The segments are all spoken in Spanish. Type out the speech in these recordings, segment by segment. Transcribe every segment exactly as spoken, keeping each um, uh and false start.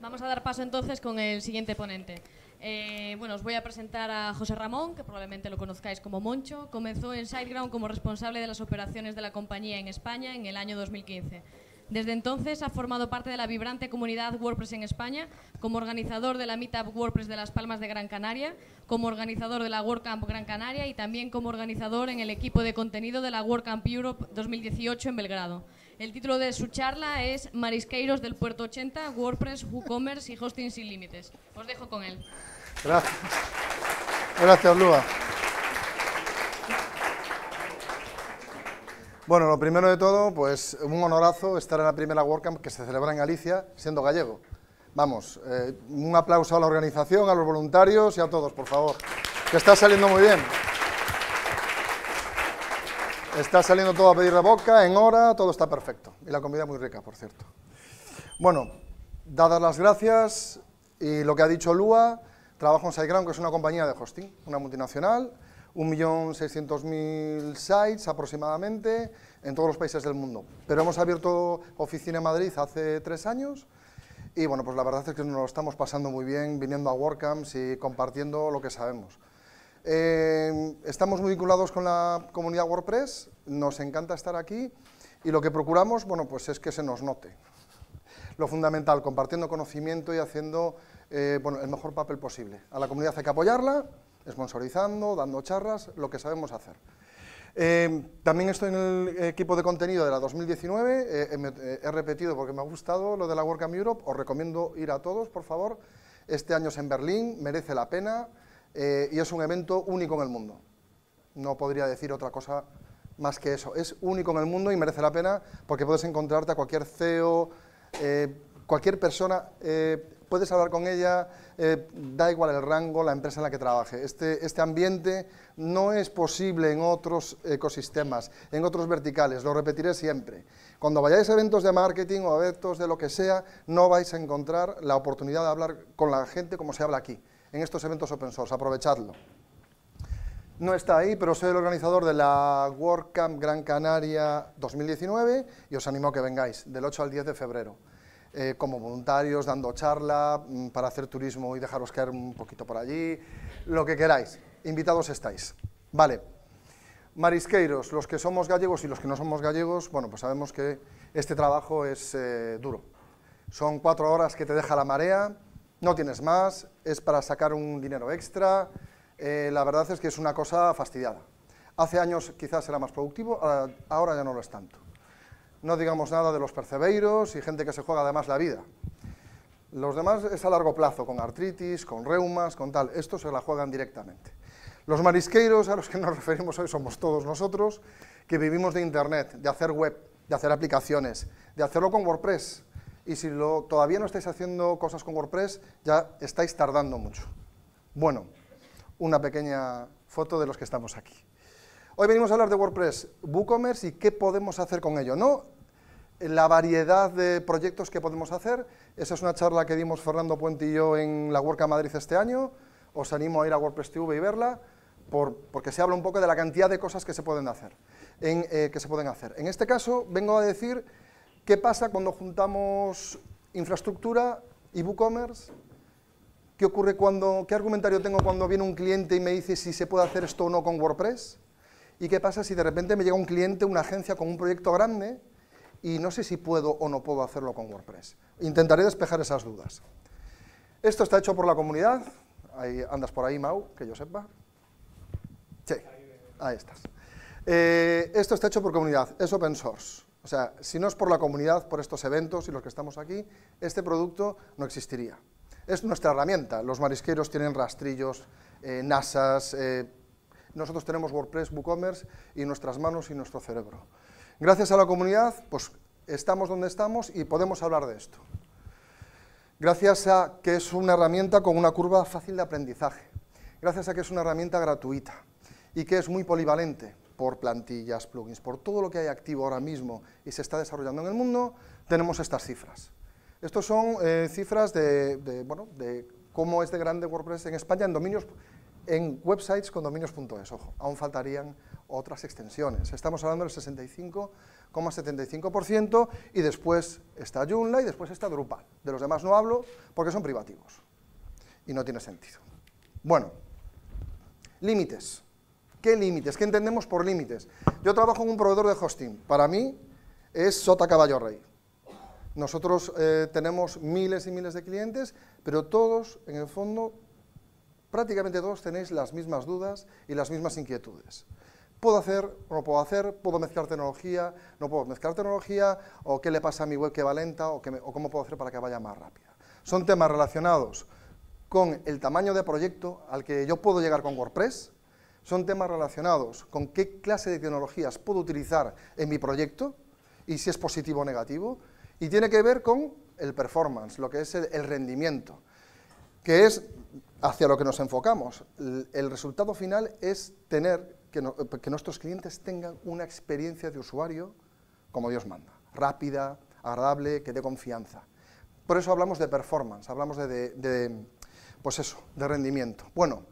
Vamos a dar paso entonces con el siguiente ponente. Eh, bueno, os voy a presentar a José Ramón, que probablemente lo conozcáis como Moncho. Comenzó en SiteGround como responsable de las operaciones de la compañía en España en el año dos mil quince. Desde entonces ha formado parte de la vibrante comunidad WordPress en España, como organizador de la Meetup WordPress de Las Palmas de Gran Canaria, como organizador de la WordCamp Gran Canaria y también como organizador en el equipo de contenido de la WordCamp Europe dos mil dieciocho en Belgrado. El título de su charla es Marisqueiros del Puerto ochenta, WordPress, WooCommerce y Hosting sin límites. Os dejo con él. Gracias. Gracias, Lua. Bueno, lo primero de todo, pues un honorazo estar en la primera WordCamp que se celebra en Galicia, siendo gallego. Vamos, eh, un aplauso a la organización, a los voluntarios y a todos, por favor, que está saliendo muy bien. Está saliendo todo a pedir de boca, en hora, todo está perfecto. Y la comida muy rica, por cierto. Bueno, dadas las gracias y lo que ha dicho Lua, trabajo en SiteGround, que es una compañía de hosting, una multinacional, un millón seiscientos mil sites aproximadamente en todos los países del mundo. Pero hemos abierto oficina en Madrid hace tres años y bueno, pues la verdad es que nos lo estamos pasando muy bien viniendo a WordCamps y compartiendo lo que sabemos. Eh, estamos muy vinculados con la comunidad WordPress, nos encanta estar aquí y lo que procuramos, bueno, pues es que se nos note. Lo fundamental, compartiendo conocimiento y haciendo eh, bueno, el mejor papel posible. A la comunidad hay que apoyarla, sponsorizando, dando charlas, lo que sabemos hacer. Eh, también estoy en el equipo de contenido de la dos mil diecinueve, eh, eh, he repetido porque me ha gustado lo de la WordCamp Europe, os recomiendo ir a todos, por favor. Este año es en Berlín, merece la pena. Eh, y es un evento único en el mundo. No podría decir otra cosa más que eso. Es único en el mundo y merece la pena porque puedes encontrarte a cualquier C E O, eh, cualquier persona, eh, puedes hablar con ella, eh, da igual el rango, la empresa en la que trabaje. Este, este ambiente no es posible en otros ecosistemas, en otros verticales, lo repetiré siempre. Cuando vayáis a eventos de marketing o eventos de lo que sea, no vais a encontrar la oportunidad de hablar con la gente como se habla aquí. En estos eventos open source, aprovechadlo. No está ahí, pero soy el organizador de la WordCamp Gran Canaria dos mil diecinueve y os animo a que vengáis del ocho al diez de febrero, eh, como voluntarios, dando charla, mmm, para hacer turismo y dejaros caer un poquito por allí, lo que queráis, invitados estáis. Vale, marisqueiros, los que somos gallegos y los que no somos gallegos, bueno, pues sabemos que este trabajo es eh, duro. Son cuatro horas que te deja la marea, no tienes más, es para sacar un dinero extra, eh, la verdad es que es una cosa fastidiada. Hace años quizás era más productivo, ahora ya no lo es tanto. No digamos nada de los percebeiros y gente que se juega además la vida. Los demás es a largo plazo, con artritis, con reumas, con tal, estos se la juegan directamente. Los marisqueiros a los que nos referimos hoy somos todos nosotros, que vivimos de internet, de hacer web, de hacer aplicaciones, de hacerlo con WordPress. Y si lo, todavía no estáis haciendo cosas con WordPress, ya estáis tardando mucho. Bueno, una pequeña foto de los que estamos aquí. Hoy venimos a hablar de WordPress, WooCommerce y qué podemos hacer con ello, ¿no? La variedad de proyectos que podemos hacer. Esa es una charla que dimos Fernando Puente y yo en la WordCamp Madrid este año. Os animo a ir a WordPress T V y verla, por, porque se habla un poco de la cantidad de cosas que se pueden hacer. En, eh, que se pueden hacer. En este caso, vengo a decir ¿qué pasa cuando juntamos infraestructura y WooCommerce? ¿Qué ocurre cuando, qué argumentario tengo cuando viene un cliente y me dice si se puede hacer esto o no con WordPress? ¿Y qué pasa si de repente me llega un cliente, una agencia con un proyecto grande y no sé si puedo o no puedo hacerlo con WordPress? Intentaré despejar esas dudas. Esto está hecho por la comunidad. Ahí, andas por ahí, Mau, que yo sepa. Sí, ahí estás. Eh, esto está hecho por comunidad, es open source. O sea, si no es por la comunidad, por estos eventos y los que estamos aquí, este producto no existiría. Es nuestra herramienta. Los marisqueros tienen rastrillos, eh, NASAs, eh, nosotros tenemos WordPress, WooCommerce y nuestras manos y nuestro cerebro. Gracias a la comunidad, pues estamos donde estamos y podemos hablar de esto. Gracias a que es una herramienta con una curva fácil de aprendizaje. Gracias a que es una herramienta gratuita y que es muy polivalente. Por plantillas, plugins, por todo lo que hay activo ahora mismo y se está desarrollando en el mundo, tenemos estas cifras. Estos son eh, cifras de, de, bueno, de cómo es de grande WordPress en España en dominios, en websites con dominios punto es, ojo, aún faltarían otras extensiones. Estamos hablando del sesenta y cinco coma setenta y cinco por ciento y después está Joomla y después está Drupal. De los demás no hablo porque son privativos y no tiene sentido. Bueno, límites. ¿Qué límites? ¿Qué entendemos por límites? Yo trabajo en un proveedor de hosting. Para mí es sota caballo rey. Nosotros eh, tenemos miles y miles de clientes, pero todos, en el fondo, prácticamente todos tenéis las mismas dudas y las mismas inquietudes. ¿Puedo hacer o no puedo hacer? ¿Puedo mezclar tecnología? ¿No puedo mezclar tecnología? ¿O qué le pasa a mi web que va lenta? ¿O, que me, o cómo puedo hacer para que vaya más rápida? Son temas relacionados con el tamaño de proyecto al que yo puedo llegar con WordPress. Son temas relacionados con qué clase de tecnologías puedo utilizar en mi proyecto y si es positivo o negativo. Y tiene que ver con el performance, lo que es el, el rendimiento, que es hacia lo que nos enfocamos. El, el resultado final es tener que, no, que nuestros clientes tengan una experiencia de usuario como Dios manda, rápida, agradable, que dé confianza. Por eso hablamos de performance, hablamos de, de, de pues eso, de rendimiento. Bueno,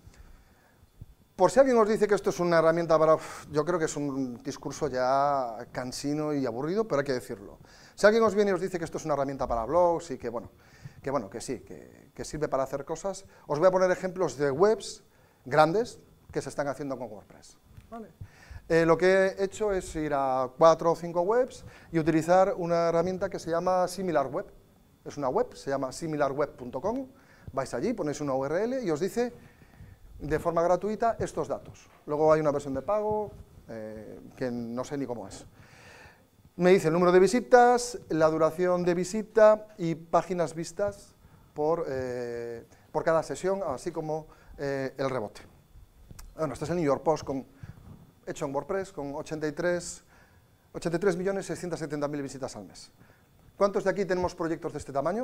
por si alguien os dice que esto es una herramienta para... Yo creo que es un discurso ya cansino y aburrido, pero hay que decirlo. Si alguien os viene y os dice que esto es una herramienta para blogs y que, bueno, que, bueno, que sí, que, que sirve para hacer cosas, os voy a poner ejemplos de webs grandes que se están haciendo con WordPress. ¿Vale? Eh, lo que he hecho es ir a cuatro o cinco webs y utilizar una herramienta que se llama SimilarWeb. Es una web, se llama similar web punto com. Vais allí, ponéis una U R L y os dice de forma gratuita estos datos. Luego hay una versión de pago eh, que no sé ni cómo es. Me dice el número de visitas, la duración de visita y páginas vistas por, eh, por cada sesión, así como eh, el rebote. Bueno, este es el New York Post con, hecho en WordPress con ochenta y tres millones seiscientos setenta mil visitas al mes. ¿Cuántos de aquí tenemos proyectos de este tamaño?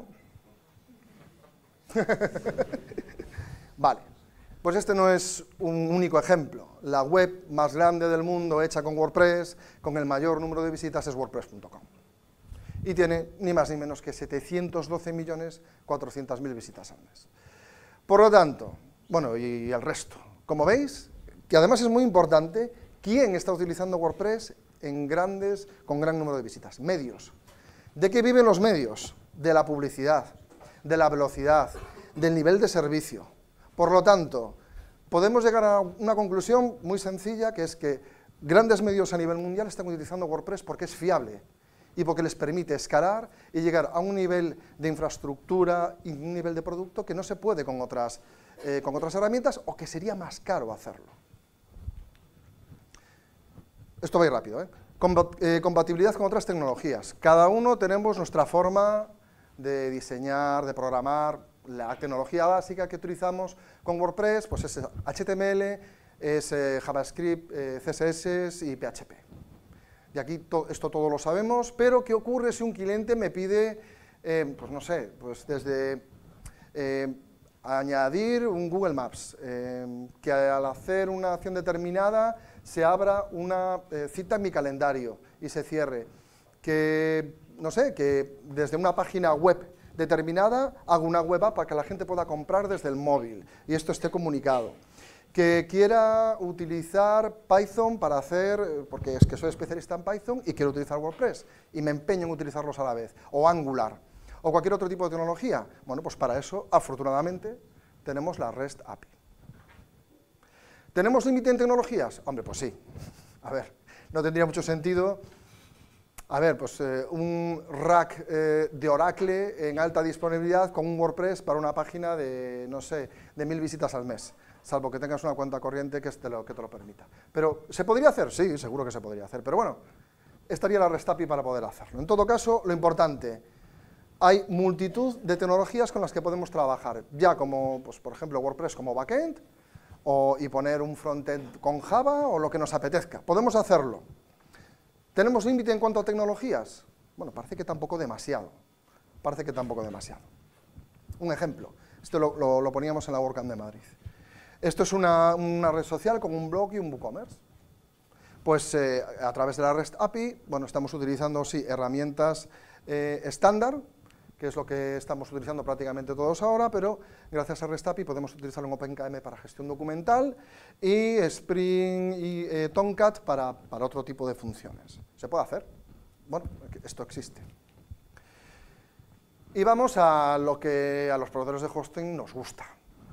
Vale. Pues este no es un único ejemplo. La web más grande del mundo hecha con WordPress, con el mayor número de visitas, es WordPress punto com. Y tiene ni más ni menos que setecientos doce millones cuatrocientas mil visitas al mes. Por lo tanto, bueno, y el resto. Como veis, que además es muy importante, ¿quién está utilizando WordPress en grandes, con gran número de visitas? Medios. ¿De qué viven los medios? De la publicidad, de la velocidad, del nivel de servicio. Por lo tanto, podemos llegar a una conclusión muy sencilla, que es que grandes medios a nivel mundial están utilizando WordPress porque es fiable y porque les permite escalar y llegar a un nivel de infraestructura y un nivel de producto que no se puede con otras, eh, con otras herramientas o que sería más caro hacerlo. Esto va a ir rápido, ¿eh? Combat- eh, compatibilidad con otras tecnologías. Cada uno tenemos nuestra forma de diseñar, de programar. La tecnología básica que utilizamos con WordPress pues es H T M L, es eh, JavaScript, eh, C S S y P H P. Y aquí to esto todo lo sabemos, pero ¿qué ocurre si un cliente me pide, eh, pues no sé, pues desde eh, añadir un Google Maps, eh, que al hacer una acción determinada se abra una eh, cita en mi calendario y se cierre, que, no sé, que desde una página web determinada, hago una web app para que la gente pueda comprar desde el móvil y esto esté comunicado. Que quiera utilizar Python para hacer, porque es que soy especialista en Python y quiero utilizar WordPress y me empeño en utilizarlos a la vez, o Angular, o cualquier otro tipo de tecnología. Bueno, pues para eso, afortunadamente, tenemos la REST A P I. ¿Tenemos límite en tecnologías? Hombre, pues sí. A ver, no tendría mucho sentido. A ver, pues eh, un rack eh, de Oracle en alta disponibilidad con un WordPress para una página de, no sé, de mil visitas al mes, salvo que tengas una cuenta corriente que te lo, que te lo permita. Pero, ¿se podría hacer? Sí, seguro que se podría hacer, pero bueno, estaría la REST A P I para poder hacerlo. En todo caso, lo importante, hay multitud de tecnologías con las que podemos trabajar, ya como, pues, por ejemplo, WordPress como backend, o, y poner un frontend con Java, o lo que nos apetezca. Podemos hacerlo. ¿Tenemos límite en cuanto a tecnologías? Bueno, parece que tampoco demasiado. Parece que tampoco demasiado. Un ejemplo, esto lo, lo, lo poníamos en la WordCamp de Madrid. Esto es una, una red social con un blog y un WooCommerce. Pues eh, a través de la REST A P I, bueno, estamos utilizando, sí, herramientas eh, estándar, que es lo que estamos utilizando prácticamente todos ahora, pero gracias a REST A P I podemos utilizarlo en OpenKM para gestión documental y Spring y eh, Tomcat para, para otro tipo de funciones. ¿Se puede hacer? Bueno, esto existe. Y vamos a lo que a los proveedores de hosting nos gusta.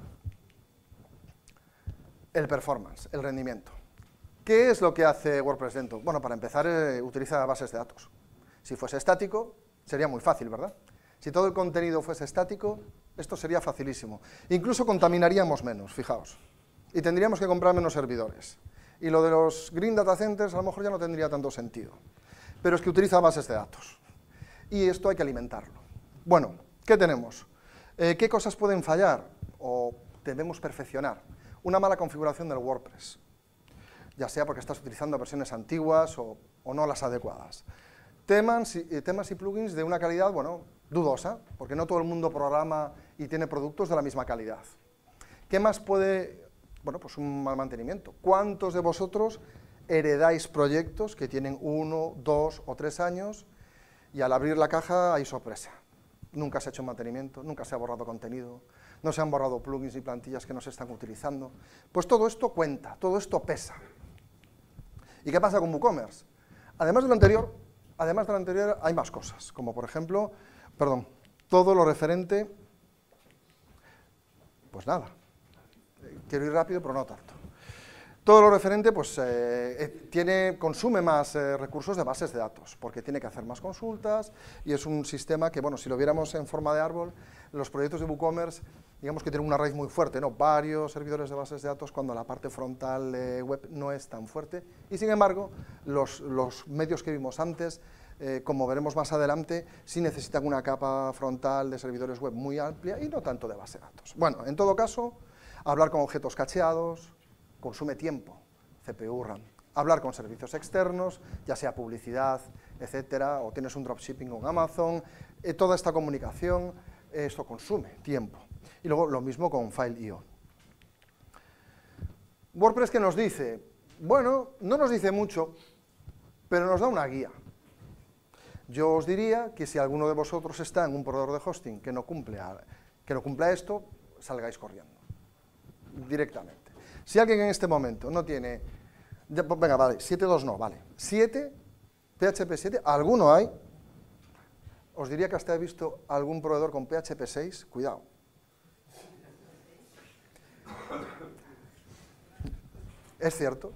El performance, el rendimiento. ¿Qué es lo que hace WordPress dentro? Bueno, para empezar, eh, utiliza bases de datos. Si fuese estático, sería muy fácil, ¿verdad? Si todo el contenido fuese estático, esto sería facilísimo. Incluso contaminaríamos menos, fijaos. Y tendríamos que comprar menos servidores. Y lo de los Green Data Centers a lo mejor ya no tendría tanto sentido. Pero es que utiliza bases de datos. Y esto hay que alimentarlo. Bueno, ¿qué tenemos? Eh, ¿Qué cosas pueden fallar o debemos perfeccionar? Una mala configuración del WordPress, ya sea porque estás utilizando versiones antiguas o, o no las adecuadas. Temas y, temas y plugins de una calidad, bueno, dudosa, porque no todo el mundo programa y tiene productos de la misma calidad. ¿Qué más puede? Bueno, pues un mal mantenimiento. ¿Cuántos de vosotros heredáis proyectos que tienen uno, dos o tres años y al abrir la caja hay sorpresa? Nunca se ha hecho mantenimiento, nunca se ha borrado contenido, no se han borrado plugins y plantillas que no se están utilizando. Pues todo esto cuenta, todo esto pesa. ¿Y qué pasa con WooCommerce? Además de lo anterior, además de lo anterior hay más cosas, como por ejemplo, perdón, todo lo referente, pues nada, quiero ir rápido pero no tanto. Todo lo referente, pues, eh, tiene, consume más eh, recursos de bases de datos, porque tiene que hacer más consultas, y es un sistema que, bueno, si lo viéramos en forma de árbol, los proyectos de WooCommerce, digamos que tienen una raíz muy fuerte, ¿no? Varios servidores de bases de datos, cuando la parte frontal eh, web no es tan fuerte, y sin embargo, los, los medios que vimos antes, eh, como veremos más adelante, sí necesitan una capa frontal de servidores web muy amplia, y no tanto de base de datos. Bueno, en todo caso, hablar con objetos cacheados consume tiempo, C P U RAM. Hablar con servicios externos, ya sea publicidad, etcétera, o tienes un dropshipping con Amazon, eh, toda esta comunicación, eh, esto consume tiempo. Y luego lo mismo con File punto i o. WordPress, ¿qué nos dice? Bueno, no nos dice mucho, pero nos da una guía. Yo os diría que si alguno de vosotros está en un proveedor de hosting que no cumple, a, que no cumpla esto, salgáis corriendo, directamente. Si alguien en este momento no tiene, venga, vale, siete punto dos no, vale, siete, P H P siete, alguno hay, os diría que hasta he visto algún proveedor con P H P seis, cuidado. Es cierto.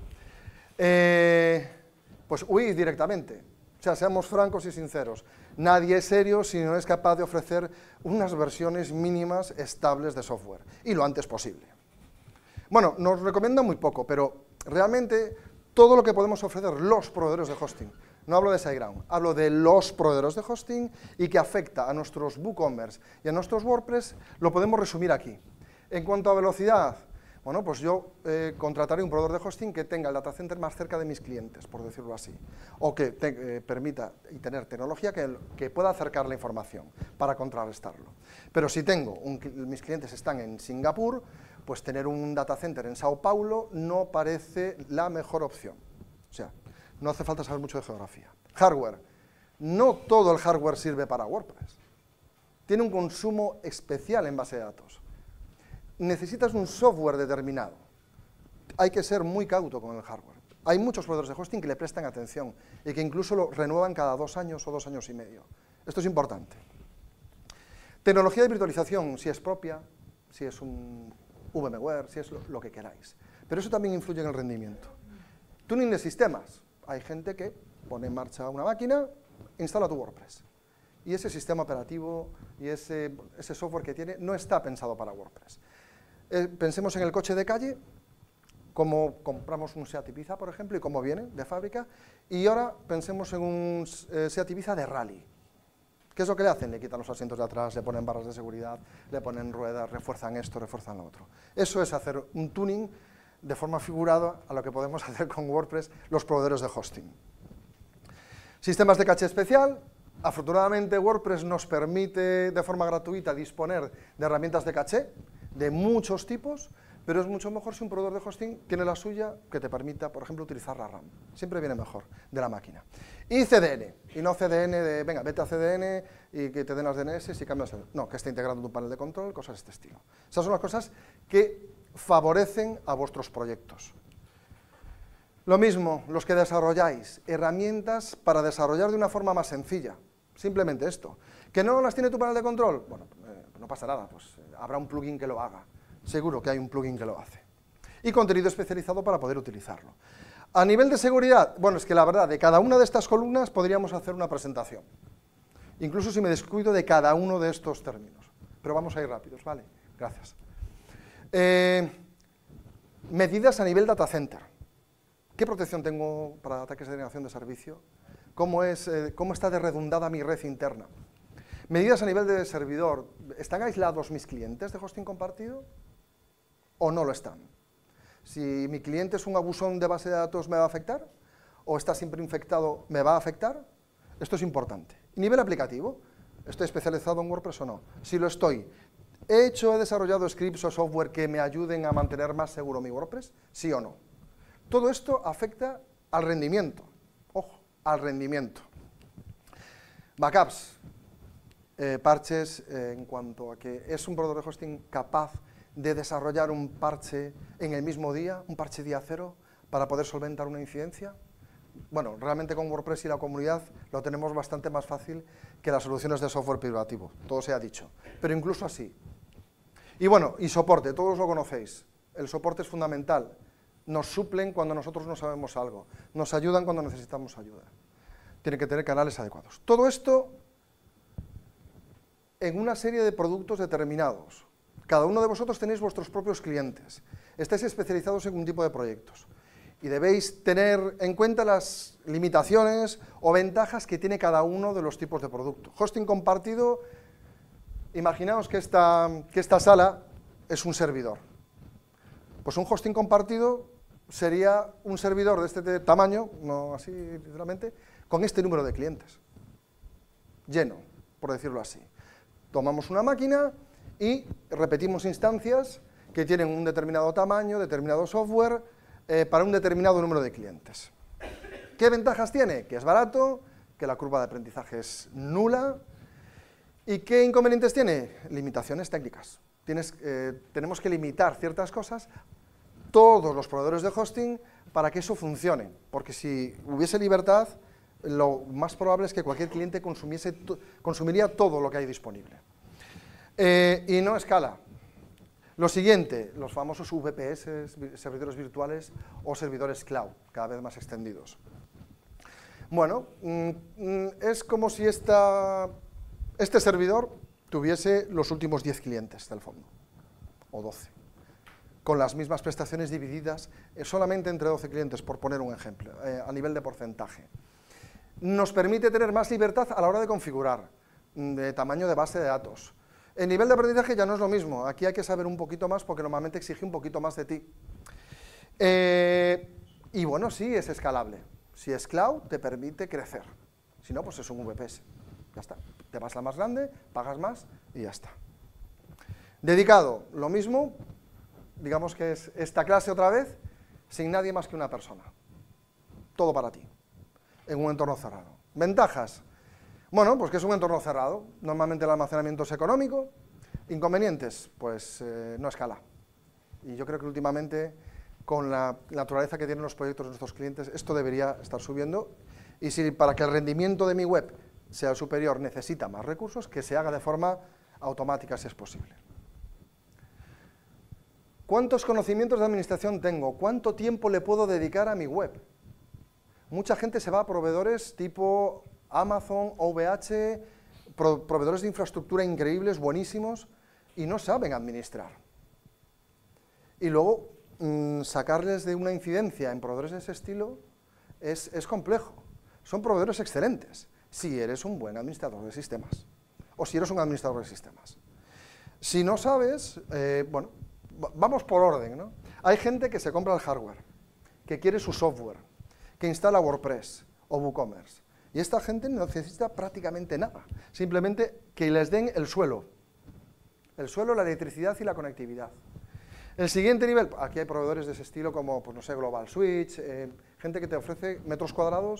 Eh, pues huid directamente. O sea, seamos francos y sinceros. Nadie es serio si no es capaz de ofrecer unas versiones mínimas estables de software, y lo antes posible. Bueno, nos recomienda muy poco, pero realmente todo lo que podemos ofrecer los proveedores de hosting, no hablo de SiteGround, hablo de los proveedores de hosting y que afecta a nuestros WooCommerce y a nuestros WordPress, lo podemos resumir aquí. En cuanto a velocidad, bueno, pues yo eh, contrataré un proveedor de hosting que tenga el data center más cerca de mis clientes, por decirlo así, o que te, eh, permita y tener tecnología que, que pueda acercar la información para contrarrestarlo. Pero si tengo, un, mis clientes están en Singapur, pues tener un data center en Sao Paulo no parece la mejor opción. O sea, no hace falta saber mucho de geografía. Hardware. No todo el hardware sirve para WordPress. Tiene un consumo especial en base de datos. Necesitas un software determinado. Hay que ser muy cauto con el hardware. Hay muchos proveedores de hosting que le prestan atención y que incluso lo renuevan cada dos años o dos años y medio. Esto es importante. Tecnología de virtualización, si es propia, si es un VMware, si es lo, lo que queráis. Pero eso también influye en el rendimiento. Tuning de sistemas. Hay gente que pone en marcha una máquina, instala tu WordPress. Y ese sistema operativo y ese, ese software que tiene no está pensado para WordPress. Eh, pensemos en el coche de calle, como compramos un Seat Ibiza, por ejemplo, y cómo viene de fábrica, y ahora pensemos en un eh, Seat Ibiza de rally. ¿Qué es lo que le hacen? Le quitan los asientos de atrás, le ponen barras de seguridad, le ponen ruedas, refuerzan esto, refuerzan lo otro. Eso es hacer un tuning de forma figurada a lo que podemos hacer con WordPress los proveedores de hosting. Sistemas de caché especial. Afortunadamente WordPress nos permite de forma gratuita disponer de herramientas de caché de muchos tipos, pero es mucho mejor si un proveedor de hosting tiene la suya que te permita, por ejemplo, utilizar la RAM. Siempre viene mejor de la máquina. Y C D N, y no C D N de, venga, vete a C D N y que te den las D N S y cambias el... No, que esté integrado en tu panel de control, cosas de este estilo. Esas son las cosas que favorecen a vuestros proyectos. Lo mismo, los que desarrolláis, herramientas para desarrollar de una forma más sencilla. Simplemente esto. ¿Que no las tiene tu panel de control? Bueno, eh, no pasa nada, pues eh, habrá un plugin que lo haga. Seguro que hay un plugin que lo hace. Y contenido especializado para poder utilizarlo. A nivel de seguridad, bueno, es que la verdad, de cada una de estas columnas podríamos hacer una presentación. Incluso si me descuido de cada uno de estos términos. Pero vamos a ir rápidos, ¿vale? Gracias. Eh, medidas a nivel data center. ¿Qué protección tengo para ataques de denegación de servicio? ¿Cómo, es, eh, ¿Cómo está de redundada mi red interna? Medidas a nivel de servidor. ¿Están aislados mis clientes de hosting compartido o no lo están? Si mi cliente es un abusón de base de datos, ¿me va a afectar? ¿O está siempre infectado, me va a afectar? Esto es importante. Nivel aplicativo. ¿Estoy especializado en WordPress o no? Si lo estoy, ¿he hecho, he desarrollado scripts o software que me ayuden a mantener más seguro mi WordPress? ¿Sí o no? Todo esto afecta al rendimiento. Ojo, al rendimiento. Backups. Eh, parches eh, en cuanto a que es un proveedor de hosting capaz de desarrollar un parche en el mismo día, un parche día cero, para poder solventar una incidencia. Bueno, realmente con WordPress y la comunidad lo tenemos bastante más fácil que las soluciones de software privativo, todo se ha dicho, pero incluso así. Y bueno, y soporte, todos lo conocéis, el soporte es fundamental, nos suplen cuando nosotros no sabemos algo, nos ayudan cuando necesitamos ayuda, tiene que tener canales adecuados. Todo esto en una serie de productos determinados. Cada uno de vosotros tenéis vuestros propios clientes, estáis especializados en un tipo de proyectos y debéis tener en cuenta las limitaciones o ventajas que tiene cada uno de los tipos de producto. Hosting compartido, imaginaos que esta, que esta sala es un servidor. Pues un hosting compartido sería un servidor de este tamaño, no así literalmente, con este número de clientes, lleno, por decirlo así. Tomamos una máquina y repetimos instancias que tienen un determinado tamaño, determinado software, eh, para un determinado número de clientes. ¿Qué ventajas tiene? Que es barato, que la curva de aprendizaje es nula. ¿Y qué inconvenientes tiene? Limitaciones técnicas. Tienes, eh, tenemos que limitar ciertas cosas, todos los proveedores de hosting, para que eso funcione. Porque si hubiese libertad, lo más probable es que cualquier cliente consumiese to- consumiría todo lo que hay disponible. Eh, y no escala. Lo siguiente, los famosos V P S, servidores virtuales o servidores cloud, cada vez más extendidos. Bueno, mm, mm, es como si esta, este servidor tuviese los últimos diez clientes del fondo, o doce, con las mismas prestaciones divididas eh, solamente entre doce clientes, por poner un ejemplo, eh, a nivel de porcentaje. Nos permite tener más libertad a la hora de configurar, de tamaño de base de datos. El nivel de aprendizaje ya no es lo mismo, aquí hay que saber un poquito más porque normalmente exige un poquito más de ti. Eh, y bueno, sí, es escalable. Si es cloud, te permite crecer. Si no, pues es un V P S. Ya está. Te vas a la más grande, pagas más y ya está. Dedicado, lo mismo, digamos que es esta clase otra vez, sin nadie más que una persona. Todo para ti, en un entorno cerrado. Ventajas. Bueno, pues que es un entorno cerrado, normalmente el almacenamiento es económico. Inconvenientes, pues eh, no escala. Y yo creo que últimamente, con la naturaleza que tienen los proyectos de nuestros clientes, esto debería estar subiendo. Y si para que el rendimiento de mi web sea superior necesita más recursos, que se haga de forma automática si es posible. ¿Cuántos conocimientos de administración tengo? ¿Cuánto tiempo le puedo dedicar a mi web? Mucha gente se va a proveedores tipo Amazon, O V H, pro, proveedores de infraestructura increíbles, buenísimos, y no saben administrar. Y luego, mmm, sacarles de una incidencia en proveedores de ese estilo es, es complejo. Son proveedores excelentes, si eres un buen administrador de sistemas, o si eres un administrador de sistemas. Si no sabes, eh, bueno, vamos por orden, ¿no? Hay gente que se compra el hardware, que quiere su software, que instala WordPress o WooCommerce. Y esta gente no necesita prácticamente nada, simplemente que les den el suelo, el suelo, la electricidad y la conectividad. El siguiente nivel, aquí hay proveedores de ese estilo como, pues no sé, Global Switch, eh, gente que te ofrece metros cuadrados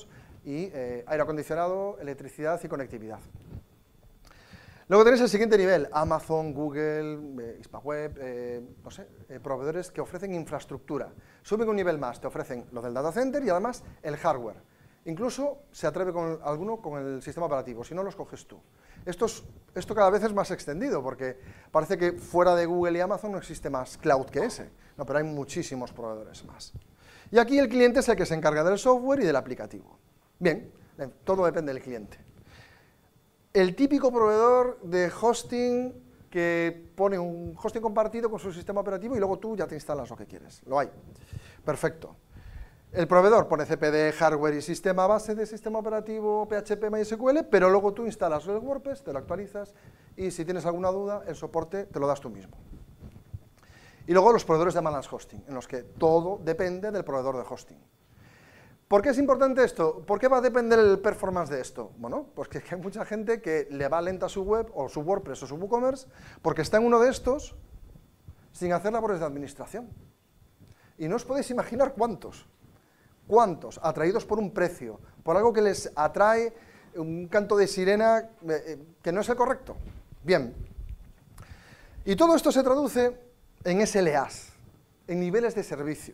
y eh, aire acondicionado, electricidad y conectividad. Luego tenéis el siguiente nivel, Amazon, Google, eh, Hispaweb, eh, no sé, eh, proveedores que ofrecen infraestructura. Suben un nivel más, te ofrecen lo del data center y además el hardware. Incluso se atreve con alguno con el sistema operativo, si no los coges tú. Esto, es, esto cada vez es más extendido, porque parece que fuera de Google y Amazon no existe más cloud que ese. No, pero hay muchísimos proveedores más. Y aquí el cliente es el que se encarga del software y del aplicativo. Bien, todo depende del cliente. El típico proveedor de hosting que pone un hosting compartido con su sistema operativo y luego tú ya te instalas lo que quieres. Lo hay. Perfecto. El proveedor pone C P D, hardware y sistema base de sistema operativo, P H P, MySQL, pero luego tú instalas el WordPress, te lo actualizas y si tienes alguna duda, el soporte te lo das tú mismo. Y luego los proveedores de managed hosting, en los que todo depende del proveedor de hosting. ¿Por qué es importante esto? ¿Por qué va a depender el performance de esto? Bueno, pues que hay mucha gente que le va lenta su web, o su WordPress o su WooCommerce, porque está en uno de estos sin hacer labores de administración. Y no os podéis imaginar cuántos. ¿Cuántos? Atraídos por un precio, por algo que les atrae un canto de sirena eh, que no es el correcto. Bien. Y todo esto se traduce en S L As, en niveles de servicio.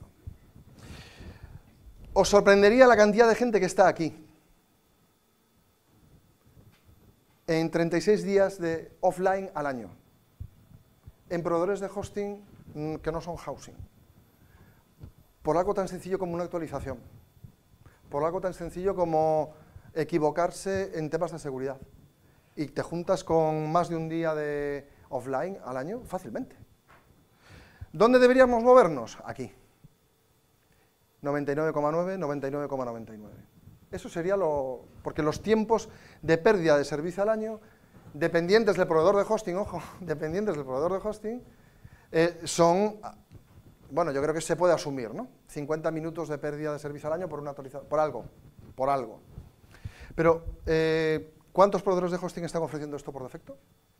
Os sorprendería la cantidad de gente que está aquí. En treinta y seis días de offline al año. En proveedores de hosting que no son housing. Por algo tan sencillo como una actualización. Por algo tan sencillo como equivocarse en temas de seguridad. Y te juntas con más de un día de offline al año fácilmente. ¿Dónde deberíamos movernos? Aquí. noventa y nueve coma nueve, noventa y nueve coma noventa y nueve. Eso sería lo... porque los tiempos de pérdida de servicio al año, dependientes del proveedor de hosting, ojo, dependientes del proveedor de hosting, eh, son... Bueno, yo creo que se puede asumir, ¿no? cincuenta minutos de pérdida de servicio al año por una actualización, por algo, por algo. Pero, eh, ¿cuántos proveedores de hosting están ofreciendo esto por defecto?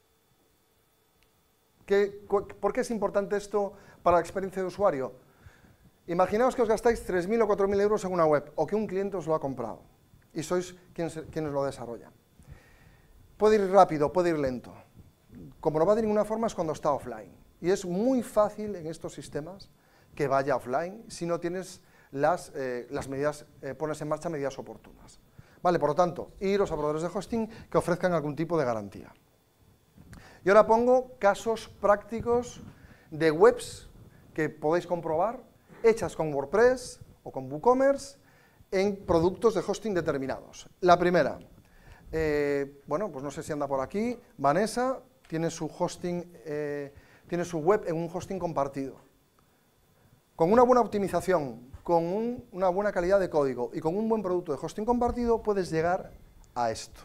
¿Qué, ¿Por qué es importante esto para la experiencia de usuario? Imaginaos que os gastáis tres mil o cuatro mil euros en una web, o que un cliente os lo ha comprado, y sois quienes, quienes lo desarrollan. Puede ir rápido, puede ir lento. Como no va de ninguna forma es cuando está offline. Y es muy fácil en estos sistemas que vaya offline si no tienes las, eh, las medidas, eh, pones en marcha medidas oportunas. Vale, por lo tanto, iros a proveedores de hosting que ofrezcan algún tipo de garantía. Y ahora pongo casos prácticos de webs que podéis comprobar, hechas con WordPress o con WooCommerce en productos de hosting determinados. La primera, eh, bueno, pues no sé si anda por aquí, Vanessa tiene su hosting, eh, tiene su web en un hosting compartido. Con una buena optimización, con un, una buena calidad de código y con un buen producto de hosting compartido puedes llegar a esto.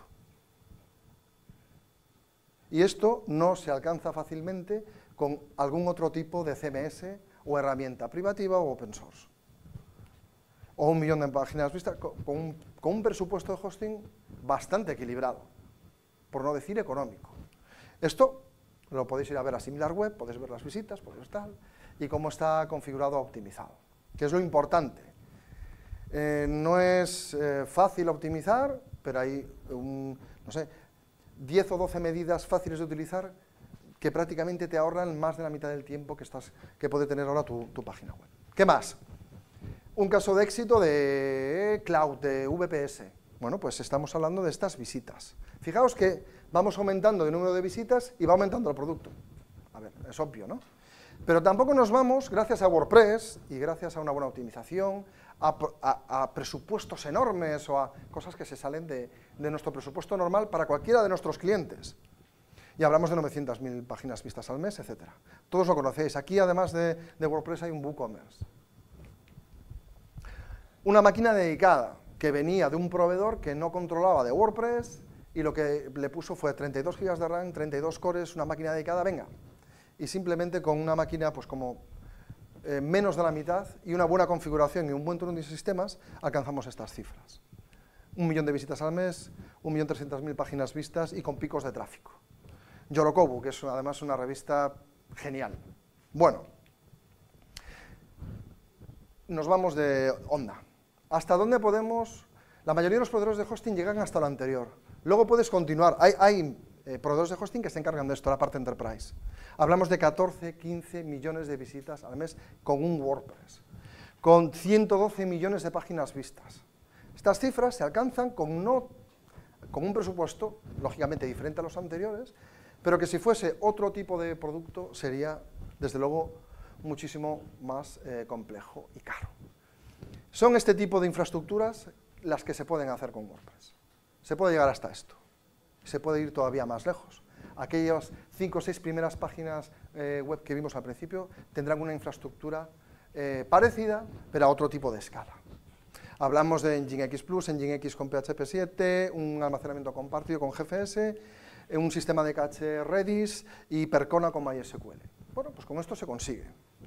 Y esto no se alcanza fácilmente con algún otro tipo de C M S o herramienta privativa o open source. O un millón de páginas vistas con un, con un presupuesto de hosting bastante equilibrado, por no decir económico. Esto lo podéis ir a ver a SimilarWeb, podéis ver las visitas, podéis ver tal, y cómo está configurado, optimizado, que es lo importante. Eh, no es eh, fácil optimizar, pero hay, un, no sé, diez o doce medidas fáciles de utilizar que prácticamente te ahorran más de la mitad del tiempo que, estás, que puede tener ahora tu, tu página web. ¿Qué más? Un caso de éxito de cloud, de V P S. Bueno, pues estamos hablando de estas visitas. Fijaos que vamos aumentando el número de visitas y va aumentando el producto. A ver, es obvio, ¿no? Pero tampoco nos vamos, gracias a WordPress y gracias a una buena optimización, a, a, a presupuestos enormes o a cosas que se salen de, de nuestro presupuesto normal para cualquiera de nuestros clientes. Y hablamos de novecientas mil páginas vistas al mes, etcétera. Todos lo conocéis. Aquí, además de, de WordPress, hay un WooCommerce. Una máquina dedicada que venía de un proveedor que no controlaba de WordPress y lo que le puso fue treinta y dos gigas de RAM, treinta y dos cores, una máquina dedicada, venga. Y simplemente con una máquina pues como eh, menos de la mitad y una buena configuración y un buen turno de sistemas, alcanzamos estas cifras. Un millón de visitas al mes, un millón trescientas mil páginas vistas y con picos de tráfico. Yorokobu, que es además una revista genial. Bueno, nos vamos de onda. ¿Hasta dónde podemos La mayoría de los proveedores de hosting llegan hasta lo anterior. Luego puedes continuar. Hay, hay eh, proveedores de hosting que se encargan de esto, la parte enterprise. Hablamos de catorce, quince millones de visitas al mes con un WordPress, con ciento doce millones de páginas vistas. Estas cifras se alcanzan con, no, con un presupuesto, lógicamente diferente a los anteriores, pero que si fuese otro tipo de producto sería, desde luego, muchísimo más eh, complejo y caro. Son este tipo de infraestructuras las que se pueden hacer con WordPress. Se puede llegar hasta esto. Se puede ir todavía más lejos. Aquellas cinco o seis primeras páginas eh, web que vimos al principio tendrán una infraestructura eh, parecida, pero a otro tipo de escala. Hablamos de Nginx Plus, Nginx con P H P siete, un almacenamiento compartido con G F S, un sistema de caché Redis y Percona con MySQL. Bueno, pues con esto se consigue.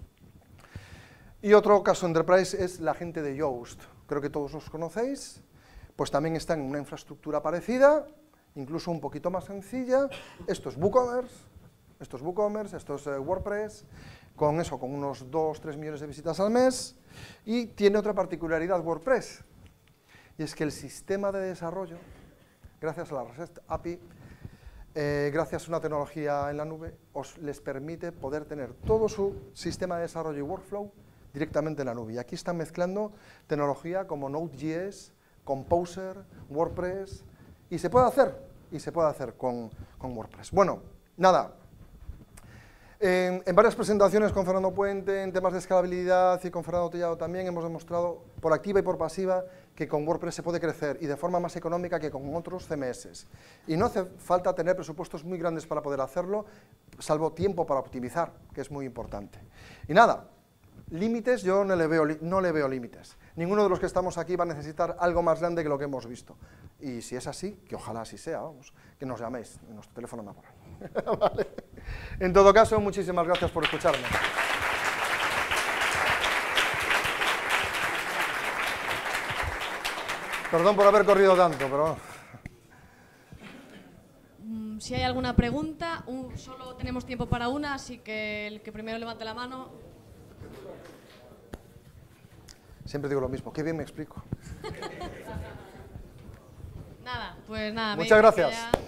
Y otro caso enterprise es la gente de Yoast. Creo que todos los conocéis. Pues también está en una infraestructura parecida, incluso un poquito más sencilla. Esto es WooCommerce, esto es WooCommerce, esto es eh, WordPress, con eso, con unos dos a tres millones de visitas al mes. Y tiene otra particularidad WordPress, y es que el sistema de desarrollo, gracias a la REST A P I, eh, gracias a una tecnología en la nube, os les permite poder tener todo su sistema de desarrollo y workflow directamente en la nube. Y aquí están mezclando tecnología como Node.js, Composer, WordPress, y se puede hacer, y se puede hacer con, con WordPress. Bueno, nada, en, en varias presentaciones con Fernando Puente, en temas de escalabilidad y con Fernando Tellado también, hemos demostrado por activa y por pasiva que con WordPress se puede crecer y de forma más económica que con otros C M S. Y no hace falta tener presupuestos muy grandes para poder hacerlo, salvo tiempo para optimizar, que es muy importante. Y nada, límites, yo no le veo, no le veo límites. Ninguno de los que estamos aquí va a necesitar algo más grande que lo que hemos visto. Y si es así, que ojalá así sea, vamos, que nos llaméis en nuestro teléfono laboral. ¿Vale? En todo caso, muchísimas gracias por escucharme. Perdón por haber corrido tanto, pero... Si hay alguna pregunta, un, solo tenemos tiempo para una, así que el que primero levante la mano... Siempre digo lo mismo, qué bien me explico. Nada, pues nada. Muchas gracias.